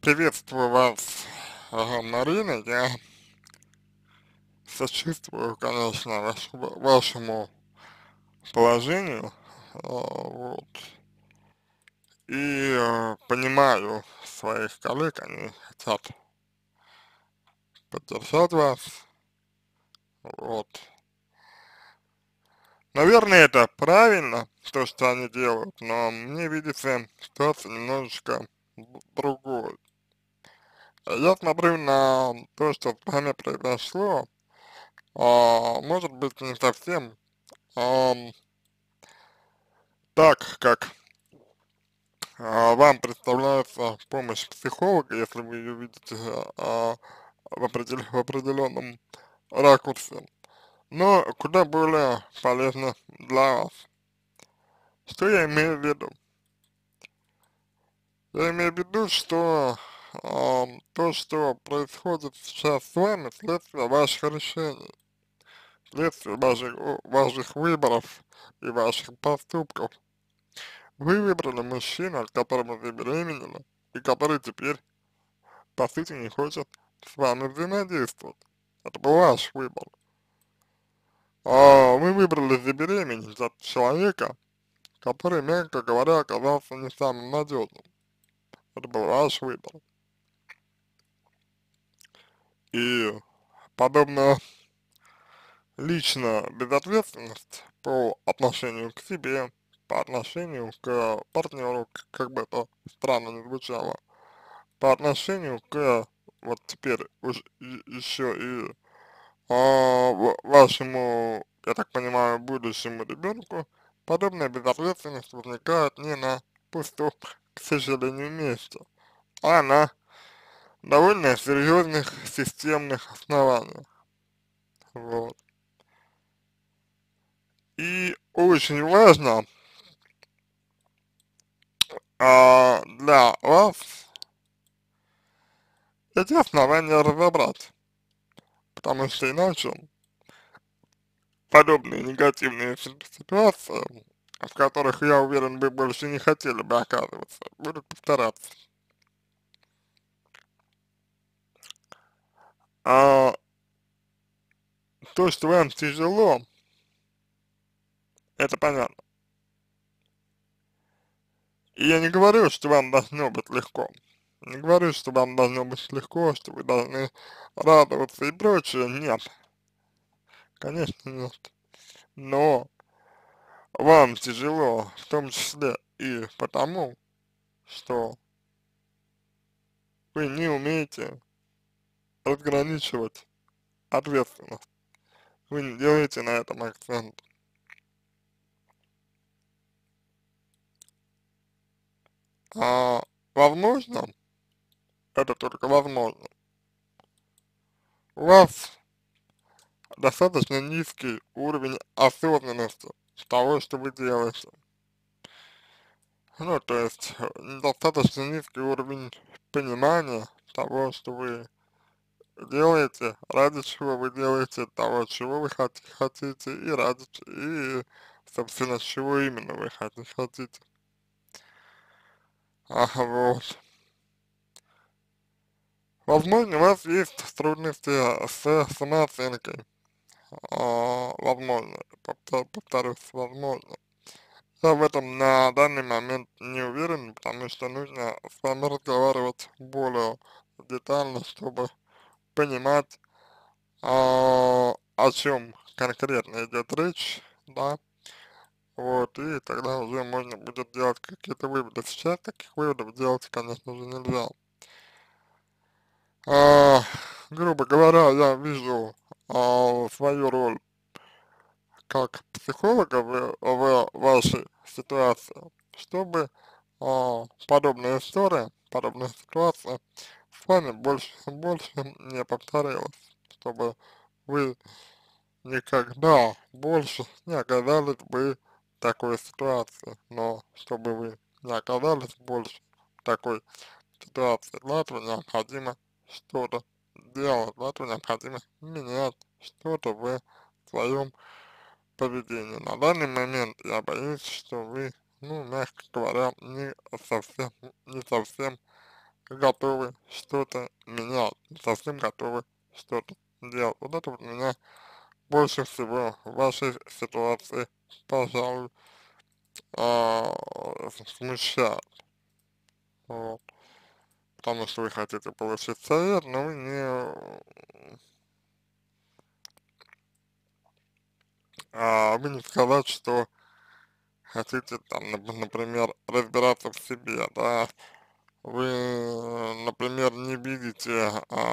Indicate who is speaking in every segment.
Speaker 1: Приветствую вас, Марина. Я сочувствую, конечно, вашему положению, вот, и понимаю своих коллег, они хотят поддержать вас, вот. Наверное, это правильно, то, что они делают, но мне видится ситуация немножечко другой. Я смотрю на то, что с вами произошло, может быть, не совсем ам, так, как вам представляется помощь психолога, если вы ее видите в определенном ракурсе, но куда более полезно для вас. Что я имею в виду? Я имею в виду, что то, что происходит сейчас с вами, следствие ваших решений, следствие ваших выборов и ваших поступков. Вы выбрали мужчину, от которого вы беременели, и который теперь, по сути, не хочет с вами взаимодействовать. Это был ваш выбор. А вы выбрали забеременеть от человека, который, мягко говоря, оказался не самым надежным. Это был ваш выбор. И подобно лично безответственность по отношению к себе, по отношению к партнеру, как бы это странно не звучало, по отношению к вот теперь уж еще и вашему, я так понимаю, будущему ребенку, подобная безответственность возникает не на пустом, к сожалению, месте, а на довольно серьезных системных основаниях. Вот. И очень важно для вас эти основания разобрать, потому что иначе подобные негативные ситуации, в которых, я уверен, вы больше не хотели бы оказываться, будут повторяться. А то, что вам тяжело, это понятно. И я не говорю, что вам должно быть легко. Не говорю, что вам должно быть легко, что вы должны радоваться и прочее. Нет, конечно нет. Но вам тяжело, в том числе и потому, что вы не умеете разграничивать ответственность. Вы не делаете на этом акцент. А возможно, это только возможно, у вас достаточно низкий уровень осознанности того, что вы делаете. Ну, то есть, достаточно низкий уровень понимания того, что вы делаете, ради чего вы делаете, того, чего вы хотите, и, собственно, чего именно вы хотите. Вот. Возможно, у вас есть трудности с самооценкой. Возможно, повторюсь, возможно. Я в этом на данный момент не уверен, потому что нужно с вами разговаривать более детально, чтобы понимать, о чем конкретно идет речь, да, вот, и тогда уже можно будет делать какие-то выводы. Сейчас таких выводов делать, конечно же, нельзя. А, грубо говоря, я вижу свою роль как психолога в вашей ситуации, чтобы подобная история, подобная ситуация с вами больше не повторилась, чтобы вы никогда больше не оказались бы в такой ситуации, но чтобы вы не оказались больше в такой ситуации, для этого необходимо что-то делать, для этого необходимо менять что-то в своем поведения. На данный момент я боюсь, что вы, ну, мягко говоря, не совсем готовы что-то менять, не совсем готовы что-то делать. Вот это вот меня больше всего в вашей ситуации, пожалуй, смущает. Вот. Потому что вы хотите получить совет, но вы вы не сказать, что хотите там, например, разбираться в себе, да, вы, например, не видите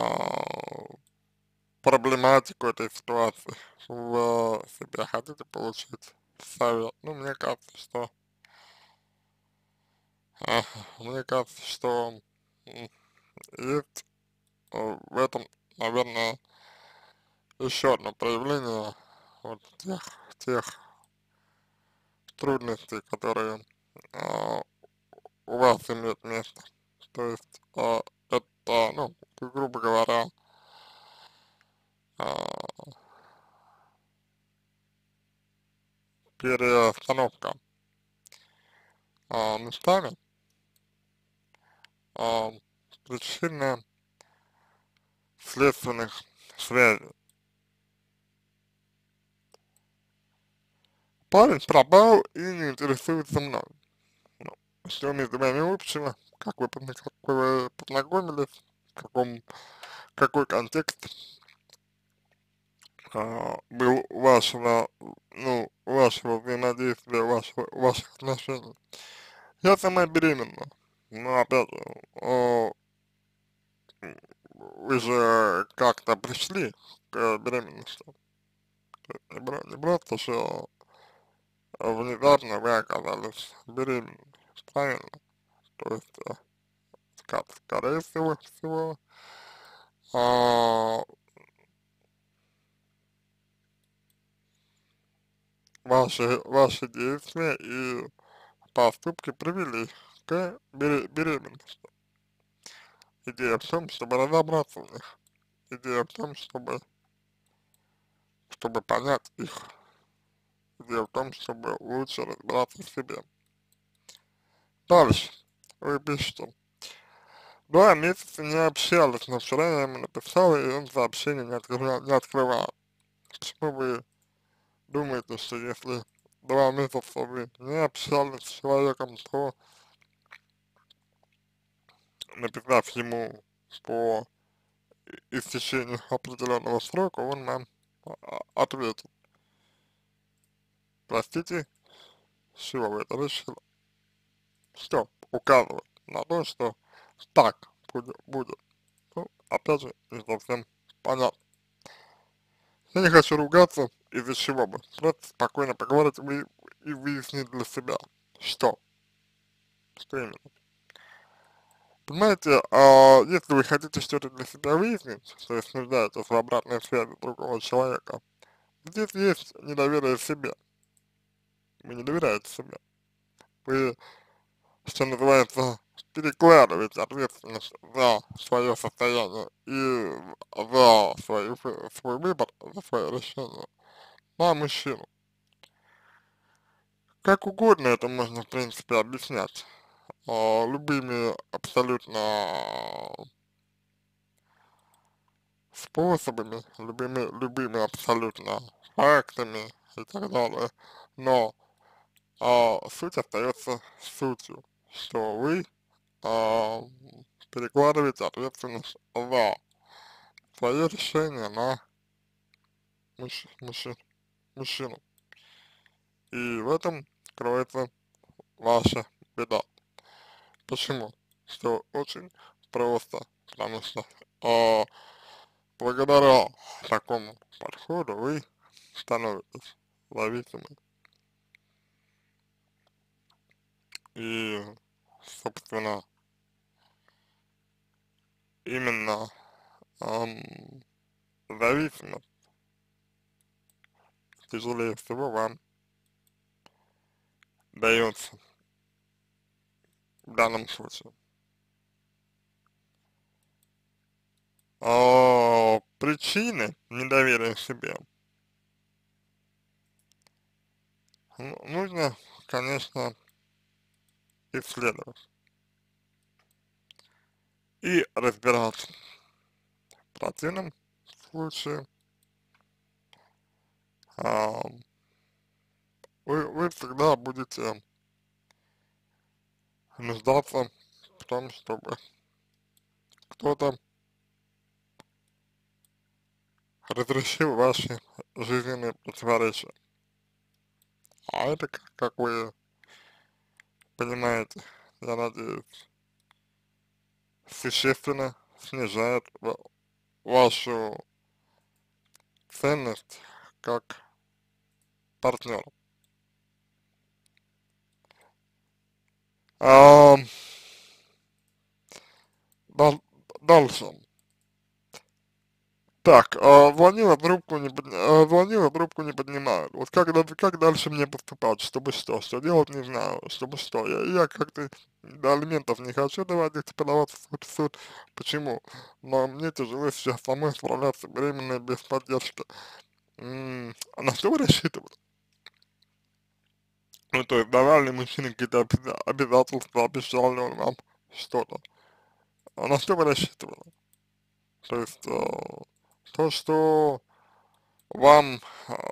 Speaker 1: проблематику этой ситуации в себе, хотите получить совет. Ну, мне кажется, что, а, мне кажется, что есть в этом, наверное, еще одно проявление вот тех трудностей, которые а, у вас имеют место. То есть это, ну, грубо говоря, а, перестановка местами а, причинно-следственных связей. Парень пропал и не интересуется мной. Ну, что между вами общего, как вы познакомились, в какой контекст был вашего, ну, вашего взаимодействия, ваших отношений. Я сама беременна, но опять же, вы же как-то пришли к беременности. Не просто, что внезапно вы оказались беременны, правильно? То есть, скорее всего, а, ваши действия и поступки привели к беременности. Идея в том, чтобы разобраться в них. Идея в том, чтобы понять их. Идея в том, чтобы лучше разбираться в себе. Дальше. Вы пишете. 2 месяца не общались, но вчера я ему написал, и он сообщение не открывал. Почему вы думаете, что если 2 месяца вы не общались с человеком, то, написав ему по истечению определенного срока, он нам ответит? Простите, с чего вы это решили? Все указывает на то, что так будет. Ну, опять же, не совсем понятно. Я не хочу ругаться, из-за чего бы. Просто спокойно поговорить и выяснить для себя, что, что именно. Понимаете, если вы хотите что-то для себя выяснить, то есть нуждаетесь в обратной связи другого человека, здесь есть недоверие в себе. Вы не доверяете себе. Вы, что называется, перекладываете ответственность за свое состояние и за свой выбор, за свое решение на мужчину. Как угодно это можно, в принципе, объяснять, любыми абсолютно способами, любыми абсолютно фактами и так далее, но суть остается сутью, что вы а, перекладываете ответственность за свое решение на мужч мужчин мужчину. И в этом кроется ваша беда. Почему? Все очень просто, потому что а, благодаря такому подходу вы становитесь зависимы. И, собственно, именно ам, зависимость тяжелее всего вам дается в данном случае. Причины недоверия к себе нужно, конечно, исследовать. и разбираться. В противном случае а, вы всегда будете нуждаться в том, чтобы кто-то разрешил ваши жизненные противоречия. А это, как вы понимаете, я надеюсь, существенно снижает вашу ценность как партнера. А, дал- дальше. Так, звонила, трубку не поднимают. Вот как дальше мне поступать? Чтобы что делать, не знаю, чтобы что. Я как-то до алиментов не хочу доводить, подаваться в суд. Почему? Но мне тяжело сейчас самой справляться беременной без поддержки. А на что вы рассчитывали? Ну, то есть, давали ли мужчины какие-то обязательства, обещал ли он вам что-то? А на что вы рассчитывали? То есть, то, что вам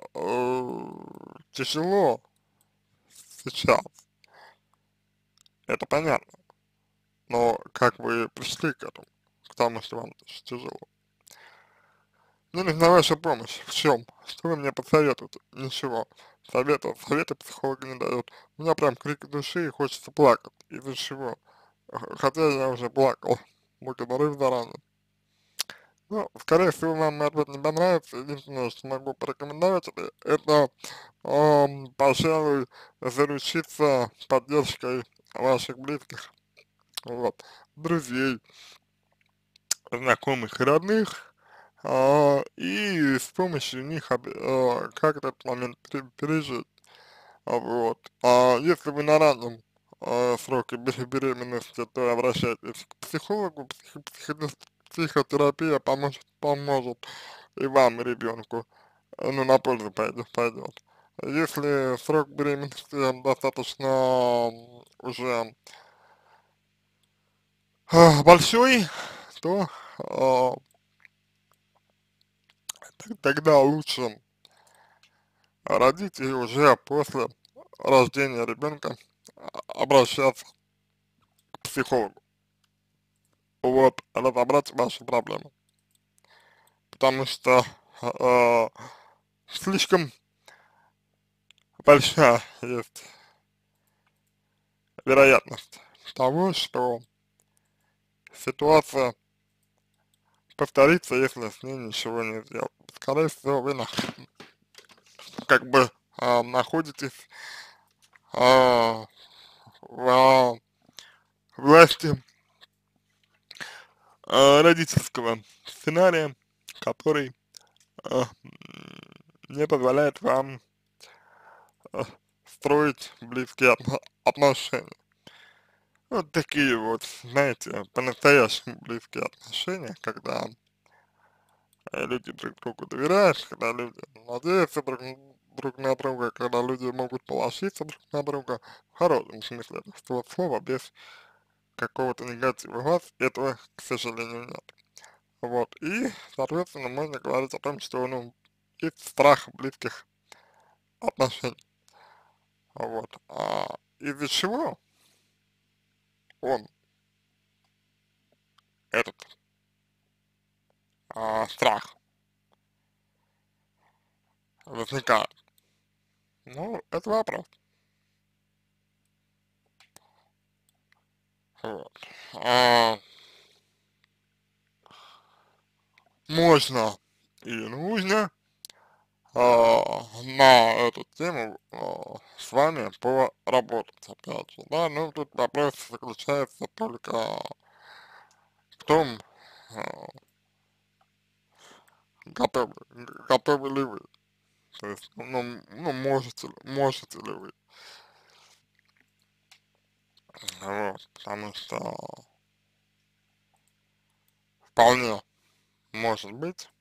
Speaker 1: тяжело сейчас, это понятно, но как вы пришли к этому, к тому, что вам тяжело? Мне нужна ваша помощь. В чем? Что вы мне посоветуете? Ничего. Советы психолога не дают. У меня прям крик души и хочется плакать. Из-за чего? Хотя я уже плакал. Благодарю заранее. Ну, скорее всего, вам мой ответ не понравится. Единственное, что могу порекомендовать, это, пожалуй, заручиться поддержкой ваших близких, вот, друзей, знакомых и родных, и с помощью них как этот момент пережить. Вот. А если вы на раннем сроке беременности, то обращайтесь к психологу, психотерапия поможет и вам, и ребенку, ну, на пользу пойдет. Если срок беременности достаточно уже большой, то а, тогда лучше родить и уже после рождения ребенка обращаться к психологу. Вот, разобрать ваши проблемы. Потому что э, слишком большая есть вероятность того, что ситуация повторится, если с ней ничего не сделать. Скорее всего, вы как бы находитесь э, в власти родительского сценария, который не позволяет вам э, строить близкие отношения. Вот такие вот, знаете, по-настоящему близкие отношения, когда люди друг другу доверяют, когда люди надеются друг на друга, когда люди могут положиться друг на друга, в хорошем смысле этого слова, без какого-то негатива. У вас этого, к сожалению, нет. Вот, и, соответственно, можно говорить о том, что, ну, есть страх близких отношений. Вот, из-за чего он, этот, страх возникает? Ну, это вопрос. Вот. А, можно и нужно на эту тему с вами поработать, опять же, да, ну, тут вопрос заключается только в том, а, готовы, готовы ли вы, то есть, ну можете ли вы, вот, потому что вполне может быть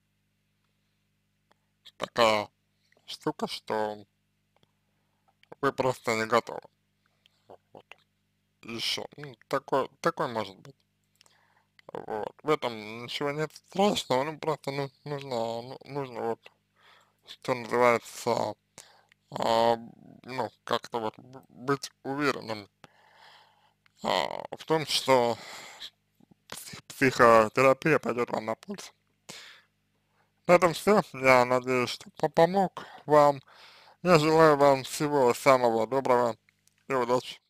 Speaker 1: такая штука, что вы просто не готовы, вот, еще, ну, такой может быть. Вот. В этом ничего нет страшного, ну просто нужно вот, что называется, а, ну, как-то вот быть уверенным в том, что психотерапия пойдет вам на пользу. На этом все. Я надеюсь, что помог вам. Я желаю вам всего самого доброго и удачи.